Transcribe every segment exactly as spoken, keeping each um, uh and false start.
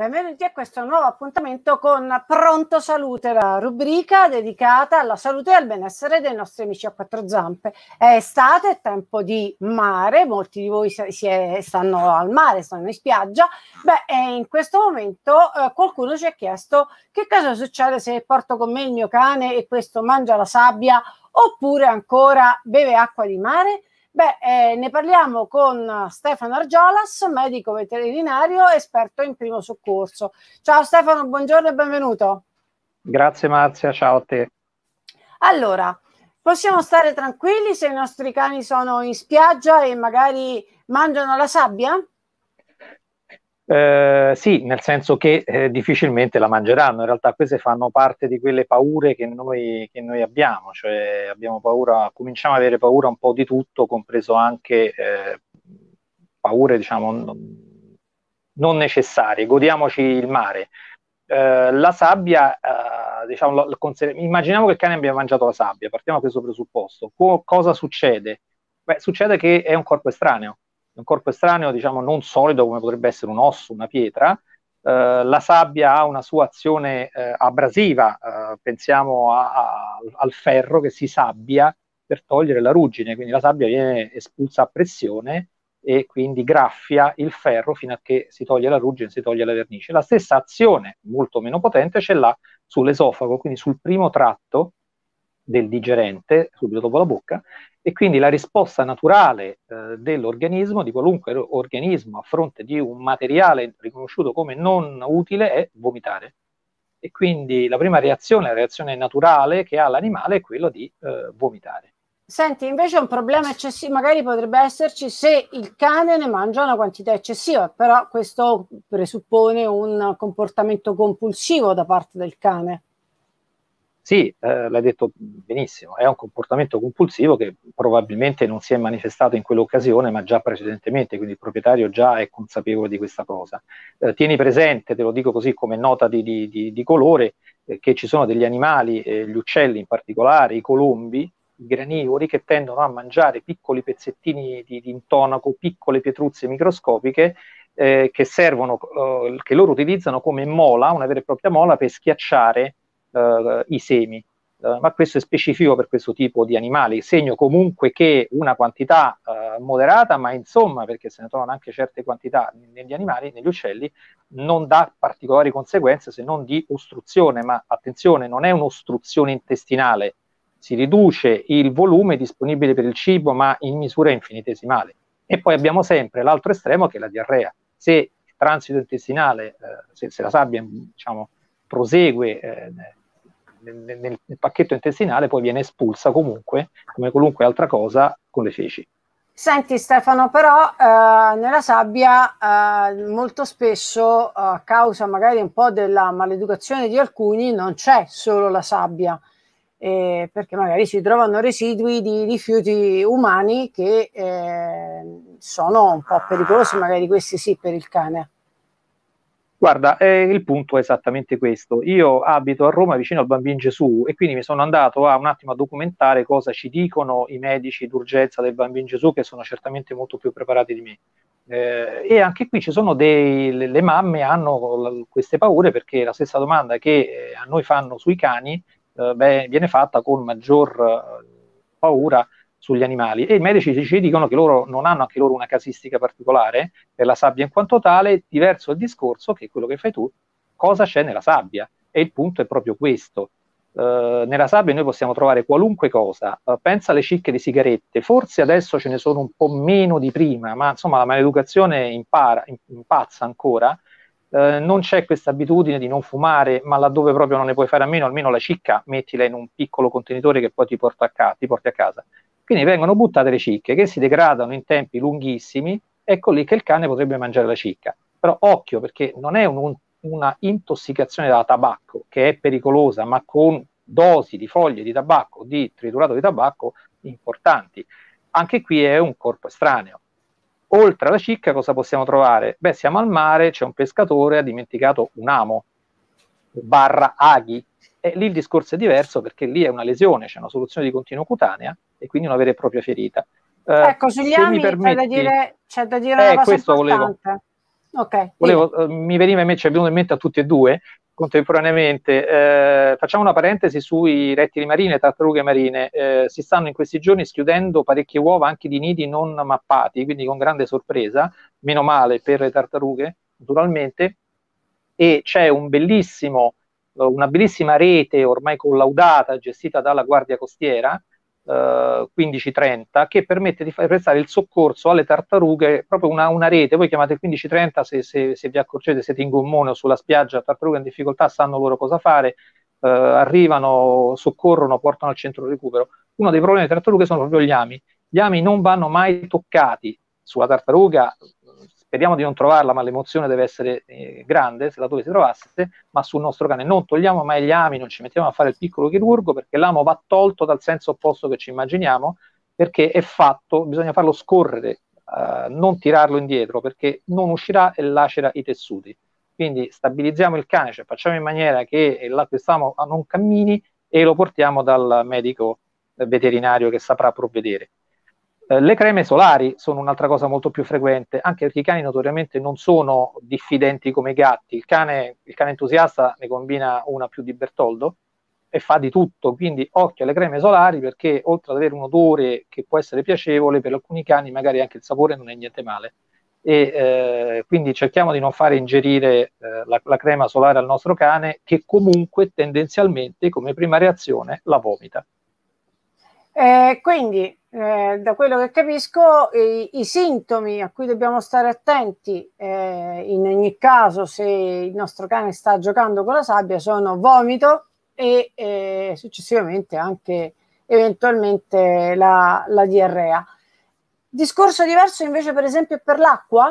benvenuti a questo nuovo appuntamento con Pronto Salute, la rubrica dedicata alla salute e al benessere dei nostri amici a quattro zampe. È estate, è tempo di mare, molti di voi si è, stanno al mare, stanno in spiaggia. Beh, e in questo momento eh, qualcuno ci ha chiesto che cosa succede se porto con me il mio cane e questo mangia la sabbia oppure ancora beve acqua di mare. Beh, eh, ne parliamo con Stefano Argiolas, medico veterinario, esperto in primo soccorso. Ciao Stefano, buongiorno e benvenuto. Grazie Marzia, ciao a te. Allora, possiamo stare tranquilli se i nostri cani sono in spiaggia e magari mangiano la sabbia? Eh, sì, nel senso che eh, difficilmente la mangeranno. In realtà queste fanno parte di quelle paure che noi, che noi abbiamo, cioè abbiamo paura, cominciamo ad avere paura un po' di tutto, compreso anche eh, paure, diciamo, non, non necessarie. Godiamoci il mare. Eh, la sabbia, eh, diciamo, lo, lo immaginiamo che il cane abbia mangiato la sabbia, partiamo da questo presupposto. Co cosa succede? Beh, succede che è un corpo estraneo. Un corpo estraneo, diciamo, non solido come potrebbe essere un osso, una pietra. Eh, la sabbia ha una sua azione eh, abrasiva, eh, pensiamo a, a, al ferro che si sabbia per togliere la ruggine, quindi la sabbia viene espulsa a pressione e quindi graffia il ferro fino a che si toglie la ruggine, si toglie la vernice. La stessa azione, molto meno potente, ce l'ha sull'esofago, quindi sul primo tratto del digerente, subito dopo la bocca, e quindi la risposta naturale eh, dell'organismo, di qualunque organismo a fronte di un materiale riconosciuto come non utile, è vomitare. E quindi la prima reazione, la reazione naturale che ha l'animale è quello di eh, vomitare. Senti, invece un problema eccessivo magari potrebbe esserci se il cane ne mangia una quantità eccessiva, però questo presuppone un comportamento compulsivo da parte del cane. Sì, eh, l'hai detto benissimo, è un comportamento compulsivo che probabilmente non si è manifestato in quell'occasione, ma già precedentemente, quindi il proprietario già è consapevole di questa cosa. Eh, tieni presente, te lo dico così come nota di, di, di, di colore, eh, che ci sono degli animali, eh, gli uccelli in particolare, i colombi, i granivori, che tendono a mangiare piccoli pezzettini di, di intonaco, piccole pietruzze microscopiche, eh, che servono, eh, che loro utilizzano come mola, una vera e propria mola, per schiacciare Uh, i semi, uh, ma questo è specifico per questo tipo di animali. Segno comunque che una quantità uh, moderata, ma insomma, perché se ne trovano anche certe quantità negli animali, negli uccelli, non dà particolari conseguenze se non di ostruzione, ma attenzione, non è un'ostruzione intestinale, si riduce il volume disponibile per il cibo, ma in misura infinitesimale. E poi abbiamo sempre l'altro estremo che è la diarrea. Se il transito intestinale, uh, se, se la sabbia, diciamo, prosegue eh, nel, nel, nel pacchetto intestinale, poi viene espulsa comunque, come qualunque altra cosa, con le feci. Senti Stefano, però eh, nella sabbia eh, molto spesso, a causa magari un po' della maleducazione di alcuni, non c'è solo la sabbia, eh, perché magari si trovano residui di rifiuti umani che eh, sono un po' pericolosi, magari questi sì per il cane. Guarda, eh, il punto è esattamente questo. Io abito a Roma vicino al Bambin Gesù e quindi mi sono andato a un attimo a documentare cosa ci dicono i medici d'urgenza del Bambin Gesù, che sono certamente molto più preparati di me. Eh, e anche qui ci sono dei, le, le mamme hanno queste paure, perché la stessa domanda che eh, a noi fanno sui cani eh, beh, viene fatta con maggior eh, paura sugli animali, e i medici ci dicono che loro non hanno anche loro una casistica particolare per la sabbia in quanto tale. Diverso il discorso, che è quello che fai tu, cosa c'è nella sabbia, e il punto è proprio questo. Uh, nella sabbia noi possiamo trovare qualunque cosa, uh, pensa alle cicche di sigarette, forse adesso ce ne sono un po' meno di prima, ma insomma la maleducazione impara, impazza ancora. Uh, non c'è questa abitudine di non fumare, ma laddove proprio non ne puoi fare a meno, almeno la cicca mettila in un piccolo contenitore che poi ti, porta a ca ti porti a casa. Quindi vengono buttate le cicche che si degradano in tempi lunghissimi, ecco lì che il cane potrebbe mangiare la cicca. Però occhio, perché non è un, un, una intossicazione da tabacco, che è pericolosa, ma con dosi di foglie di tabacco, di triturato di tabacco importanti. Anche qui è un corpo estraneo. Oltre alla cicca cosa possiamo trovare? Beh, siamo al mare, c'è un pescatore, ha dimenticato un amo, barra aghi. E lì il discorso è diverso, perché lì è una lesione, c'è una soluzione di continuo cutanea e quindi una vera e propria ferita. Eh, ecco, sugli ami c'è da dire, c'è da dire una eh, cosa questo importante. Volevo. Ok. Volevo, eh, mi veniva in mente, ci è venuto in mente a tutti e due contemporaneamente. Eh, facciamo una parentesi sui rettili marini e tartarughe marine. Eh, si stanno in questi giorni schiudendo parecchie uova anche di nidi non mappati, quindi con grande sorpresa, meno male per le tartarughe, naturalmente, e c'è un bellissimo, una bellissima rete ormai collaudata, gestita dalla Guardia Costiera, Uh, quindici trenta, che permette di far prestare il soccorso alle tartarughe, proprio una, una rete. Voi chiamate quindici trenta se, se, se vi accorgete, siete in gommone o sulla spiaggia, tartarughe in difficoltà, sanno loro cosa fare, uh, arrivano, soccorrono, portano al centro recupero. Uno dei problemi delle tartarughe sono proprio gli ami. Gli ami non vanno mai toccati. Sulla tartaruga speriamo di non trovarla, ma l'emozione deve essere eh, grande se la dove si trovasse, ma sul nostro cane non togliamo mai gli ami, non ci mettiamo a fare il piccolo chirurgo, perché l'amo va tolto dal senso opposto che ci immaginiamo, perché è fatto, bisogna farlo scorrere, eh, non tirarlo indietro, perché non uscirà e lacera i tessuti. Quindi stabilizziamo il cane, cioè facciamo in maniera che l'acquistiamo non cammini e lo portiamo dal medico veterinario che saprà provvedere. Eh, le creme solari sono un'altra cosa molto più frequente, anche perché i cani notoriamente non sono diffidenti come i gatti. Il cane, il cane entusiasta ne combina una più di Bertoldo e fa di tutto, quindi occhio alle creme solari, perché oltre ad avere un odore che può essere piacevole, per alcuni cani magari anche il sapore non è niente male. E eh, quindi cerchiamo di non fare ingerire eh, la, la crema solare al nostro cane, che comunque tendenzialmente come prima reazione la vomita. Eh, quindi, eh, da quello che capisco, i, i sintomi a cui dobbiamo stare attenti eh, in ogni caso se il nostro cane sta giocando con la sabbia sono vomito e eh, successivamente anche eventualmente la, la diarrea. Discorso diverso invece per esempio per l'acqua?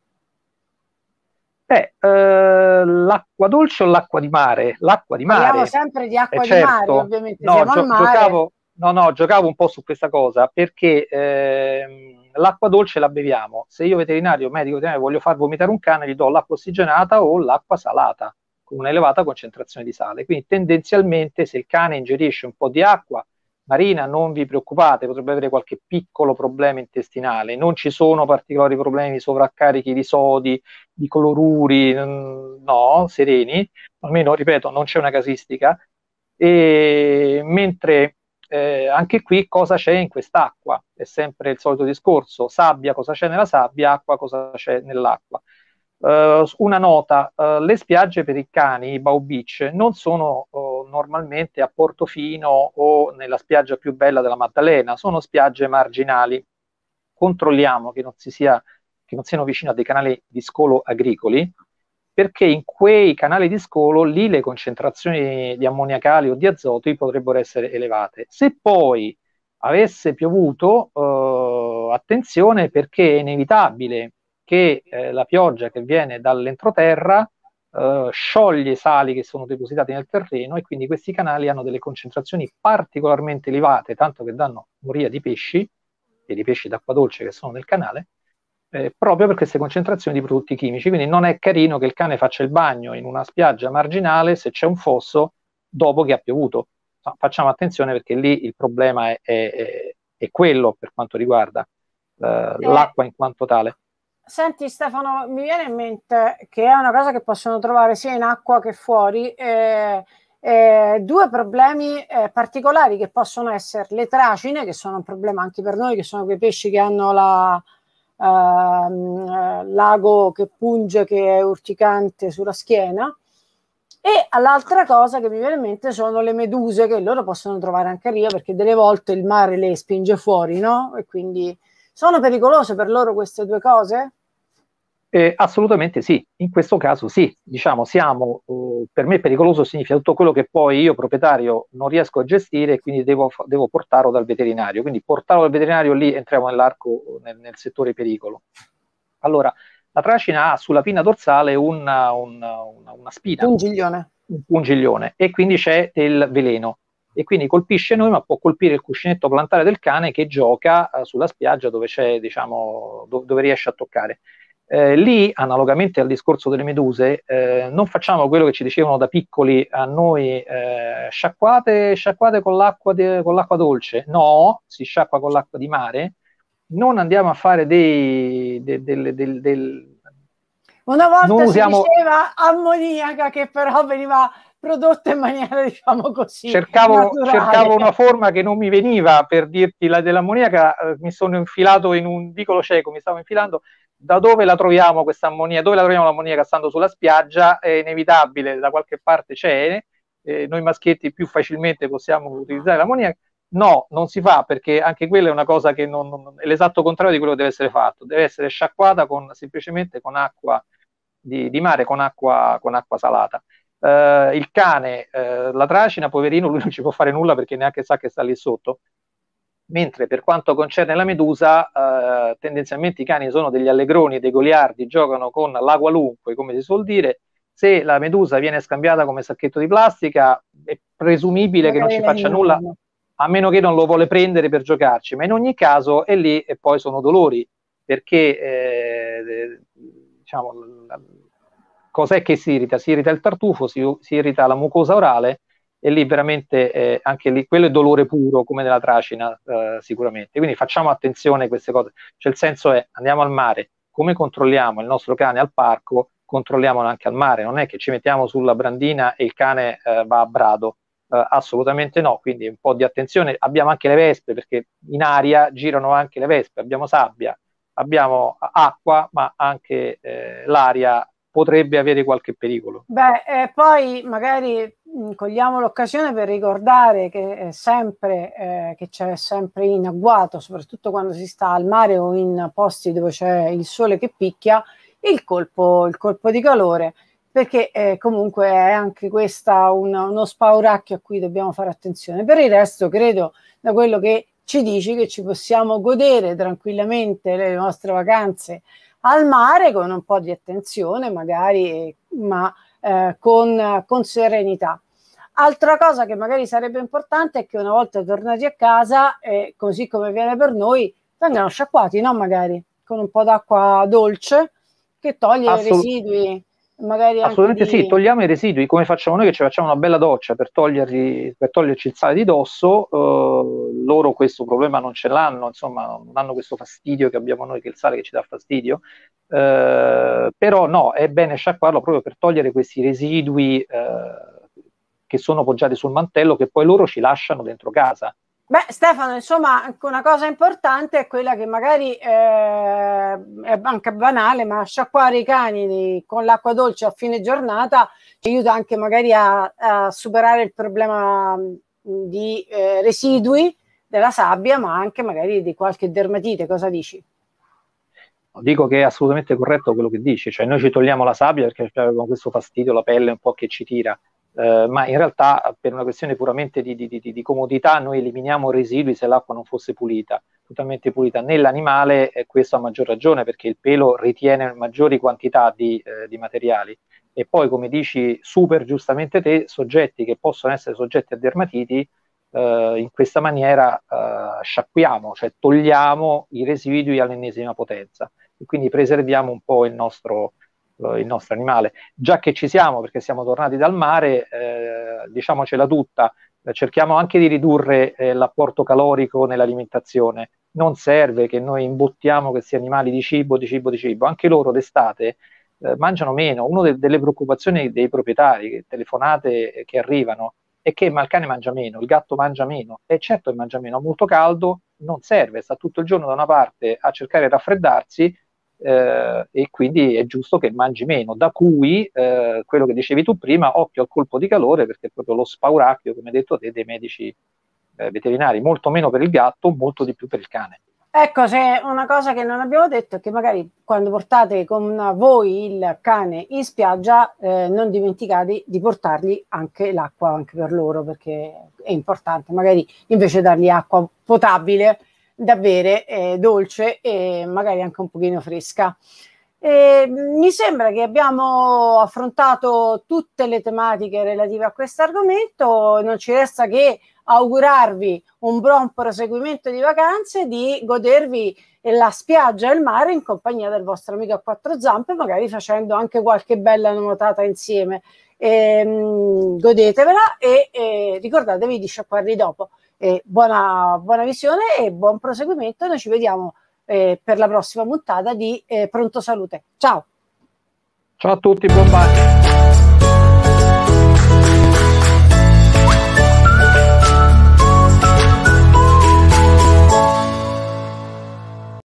Eh, eh, l'acqua dolce o l'acqua di mare? L'acqua di Parliamo mare. sempre di acqua Eh, di mare, certo. ovviamente No, siamo al gio- mare. giocavo, no, no, giocavo un po' su questa cosa perché ehm, l'acqua dolce la beviamo. Se io veterinario, medico veterinario, voglio far vomitare un cane, gli do l'acqua ossigenata o l'acqua salata con un'elevata concentrazione di sale. Quindi tendenzialmente se il cane ingerisce un po' di acqua marina, non vi preoccupate, potrebbe avere qualche piccolo problema intestinale. Non ci sono particolari problemi di sovraccarichi di sodi, di cloruri, no, sereni, almeno ripeto, non c'è una casistica. E mentre eh, anche qui cosa c'è in quest'acqua? È sempre il solito discorso: sabbia, cosa c'è nella sabbia, acqua, cosa c'è nell'acqua. Uh, una nota: uh, le spiagge per i cani, i Bow Beach, non sono uh, normalmente a Portofino o nella spiaggia più bella della Maddalena, sono spiagge marginali. Controlliamo che non, si sia, che non siano vicino a dei canali di scolo agricoli, perché in quei canali di scolo lì le concentrazioni di ammoniacali o di azoti potrebbero essere elevate. Se poi avesse piovuto, eh, attenzione, perché è inevitabile che eh, la pioggia che viene dall'entroterra eh, scioglie i sali che sono depositati nel terreno, e quindi questi canali hanno delle concentrazioni particolarmente elevate, tanto che danno moria di pesci e di pesci d'acqua dolce che sono nel canale, eh, proprio per queste concentrazioni di prodotti chimici. Quindi non è carino che il cane faccia il bagno in una spiaggia marginale se c'è un fosso dopo che ha piovuto. No, facciamo attenzione, perché lì il problema è, è, è quello per quanto riguarda eh, Eh, l'acqua in quanto tale. Senti Stefano, mi viene in mente che è una cosa che possono trovare sia in acqua che fuori, eh, eh, due problemi eh, particolari che possono essere le tracine, che sono un problema anche per noi, che sono quei pesci che hanno la, ehm, l'ago che punge, che è urticante sulla schiena, e l'altra cosa che mi viene in mente sono le meduse, che loro possono trovare anche a riva, perché delle volte il mare le spinge fuori, no? E quindi sono pericolose per loro queste due cose? Eh, assolutamente sì, in questo caso sì, diciamo siamo, eh, per me pericoloso significa tutto quello che poi io proprietario non riesco a gestire, e quindi devo, devo portarlo dal veterinario. Quindi portarlo dal veterinario, lì entriamo nell'arco, nel, nel settore pericolo. Allora, la tracina ha sulla pinna dorsale una, una, una, una spina, Pungiglione. un pungiglione, e quindi c'è del veleno, e quindi colpisce noi, ma può colpire il cuscinetto plantare del cane che gioca eh, sulla spiaggia, dove c'è, diciamo, do, dove riesce a toccare. Eh, lì, analogamente al discorso delle meduse, eh, non facciamo quello che ci dicevano da piccoli a noi: eh, sciacquate, sciacquate con l'acqua, con l'acqua dolce. No, si sciacqua con l'acqua di mare. Non andiamo a fare dei, del, del, del, del Una volta non usiamo... si diceva ammoniaca, che però veniva prodotta in maniera, diciamo così, cercavo, cercavo una forma che non mi veniva per dirti la dell'ammoniaca, eh, mi sono infilato in un vicolo cieco, mi stavo infilando. Da dove la troviamo questa ammoniaca? Dove la troviamo l'ammoniaca stando sulla spiaggia? È inevitabile, da qualche parte c'è, eh, noi maschietti più facilmente possiamo utilizzare l'ammoniaca. No, non si fa, perché anche quella è una cosa che non, non, è l'esatto contrario di quello che deve essere fatto, deve essere sciacquata con, semplicemente con acqua di, di mare, con acqua, con acqua salata. Uh, il cane, uh, la tracina, poverino, lui non ci può fare nulla perché neanche sa che sta lì sotto. Mentre per quanto concerne la medusa, uh, tendenzialmente i cani sono degli allegroni, dei goliardi, giocano con la qualunque, come si suol dire. Se la medusa viene scambiata come sacchetto di plastica, è presumibile Magari che non ci faccia nulla, a meno che non lo vuole prendere per giocarci. Ma in ogni caso è lì e poi sono dolori, perché eh, diciamo, cos'è che si irrita? Si irrita il tartufo, si, si irrita la mucosa orale, e lì veramente eh, anche lì quello è dolore puro, come nella tracina, eh, sicuramente. Quindi facciamo attenzione a queste cose. Cioè, il senso è: andiamo al mare, come controlliamo il nostro cane al parco, controlliamolo anche al mare. Non è che ci mettiamo sulla brandina e il cane eh, va a brado, eh, assolutamente no. Quindi un po' di attenzione. Abbiamo anche le vespe, perché in aria girano anche le vespe, abbiamo sabbia, abbiamo acqua, ma anche eh, l'aria potrebbe avere qualche pericolo. Beh, eh, poi magari mh, cogliamo l'occasione per ricordare che è sempre eh, che c'è sempre in agguato, soprattutto quando si sta al mare o in posti dove c'è il sole che picchia, il colpo, il colpo di calore, perché eh, comunque è anche questa un, uno spauracchio a cui dobbiamo fare attenzione. Per il resto, credo, da quello che ci dici, che ci possiamo godere tranquillamente le nostre vacanze al mare con un po' di attenzione magari, ma eh, con, con serenità. Altra cosa che magari sarebbe importante è che una volta tornati a casa, eh, così come viene per noi, vengano sciacquati, no? Magari con un po' d'acqua dolce che toglie Assolut- i residui. Magari Assolutamente anche di... sì, togliamo i residui come facciamo noi, che ci facciamo una bella doccia per, toglierli, per toglierci il sale di dosso. Eh, loro questo problema non ce l'hanno, insomma non hanno questo fastidio che abbiamo noi, che è il sale che ci dà fastidio, eh, però no, è bene sciacquarlo proprio per togliere questi residui eh, che sono poggiati sul mantello, che poi loro ci lasciano dentro casa. Beh, Stefano, insomma, una cosa importante è quella che magari eh, è anche banale, ma sciacquare i cani di, con l'acqua dolce a fine giornata ci aiuta anche magari a, a superare il problema di eh, residui della sabbia, ma anche magari di qualche dermatite. Cosa dici? Dico che è assolutamente corretto quello che dici, cioè noi ci togliamo la sabbia perché abbiamo questo fastidio, la pelle un po' che ci tira. Uh, ma in realtà per una questione puramente di, di, di, di comodità noi eliminiamo residui se l'acqua non fosse pulita, totalmente pulita. Nell'animale eh, questo a maggior ragione, perché il pelo ritiene maggiori quantità di, eh, di materiali. E poi, come dici super giustamente te, soggetti che possono essere soggetti a dermatiti, eh, in questa maniera eh, sciacquiamo, cioè togliamo i residui all'ennesima potenza, e quindi preserviamo un po' il nostro il nostro animale. Già che ci siamo, perché siamo tornati dal mare, eh, diciamocela tutta, eh, cerchiamo anche di ridurre eh, l'apporto calorico nell'alimentazione. Non serve che noi imbottiamo questi animali di cibo, di cibo, di cibo. Anche loro d'estate eh, mangiano meno. Una de- delle preoccupazioni dei proprietari, telefonate che arrivano, è che ma il cane mangia meno, il gatto mangia meno. E certo che mangia meno, molto caldo non serve, sta tutto il giorno da una parte a cercare di raffreddarsi, Eh, e quindi è giusto che mangi meno, da cui eh, quello che dicevi tu prima, occhio al colpo di calore, perché è proprio lo spauracchio, come hai detto te, dei medici eh, veterinari, molto meno per il gatto, molto di più per il cane. Ecco, se una cosa che non abbiamo detto è che magari quando portate con voi il cane in spiaggia eh, non dimenticate di portargli anche l'acqua anche per loro, perché è importante, magari invece dargli acqua potabile da bere, eh, dolce e magari anche un pochino fresca. E mi sembra che abbiamo affrontato tutte le tematiche relative a questo argomento, non ci resta che augurarvi un buon proseguimento di vacanze e di godervi la spiaggia e il mare in compagnia del vostro amico a quattro zampe, magari facendo anche qualche bella nuotata insieme. E, mh, godetevela e, e ricordatevi di sciacquarli dopo. E buona, buona visione e buon proseguimento. Noi ci vediamo eh, per la prossima puntata di eh, Pronto Salute. Ciao! Ciao a tutti, buon bagno.